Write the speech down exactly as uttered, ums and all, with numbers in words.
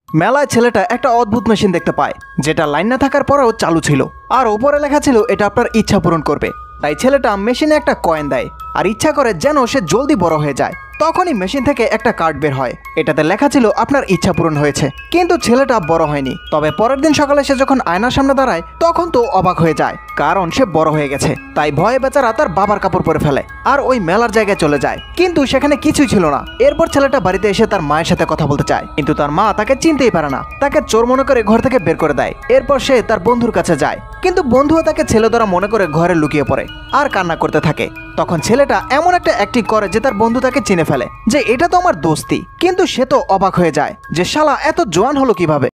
মেলায় ছেলেটা একটা অদ্ভুত মেশিন দেখতে পায়, যেটা লাইন না থাকার পরেও চালু ছিল, আর ওপরে লেখা ছিল এটা আপনার ইচ্ছা পূরণ করবে। তাই ছেলেটা মেশিনে একটা কয়েন দেয় আর ইচ্ছা করে যেন সে জলদি বড় হয়ে যায়। তখনই মেশিন থেকে একটা কার্ড বের হয়, এটাতে লেখা ছিল আপনার ইচ্ছা পূরণ হয়েছে। কিন্তু ছেলেটা বড় হয়নি। তবে পরের দিন সকালে সে যখন আয়নার সামনে দাঁড়ায় তখন তো অবাক হয়ে যায়, কারণ সে বড় হয়ে গেছে। তাই ভয়ে বেচারা তার বাবার কাপড় পরে ফেলে আর ওই মেলার জায়গায় চলে যায়, কিন্তু সেখানে কিছুই ছিল না। এরপর ছেলেটা বাড়িতে এসে তার মায়ের সাথে কথা বলতে চায়, কিন্তু তার মা তাকে চিনতেই পারে না, তাকে চোর মনে করে ঘর থেকে বের করে দেয়। এরপর সে তার বন্ধুর কাছে যায়, কিন্তু বন্ধুও তাকে ছেলে ধরা মনে করে ঘরে লুকিয়ে পড়ে আর কান্না করতে থাকে। তখন ছেলেটা এমন একটা অ্যাক্টিং করে যে তার বন্ধু তাকে চিনে ফেলে যে এটা তো আমার দোস্তি, কিন্তু সে তো অবাক হয়ে যায় যে শালা এত জোয়ান হলো কিভাবে।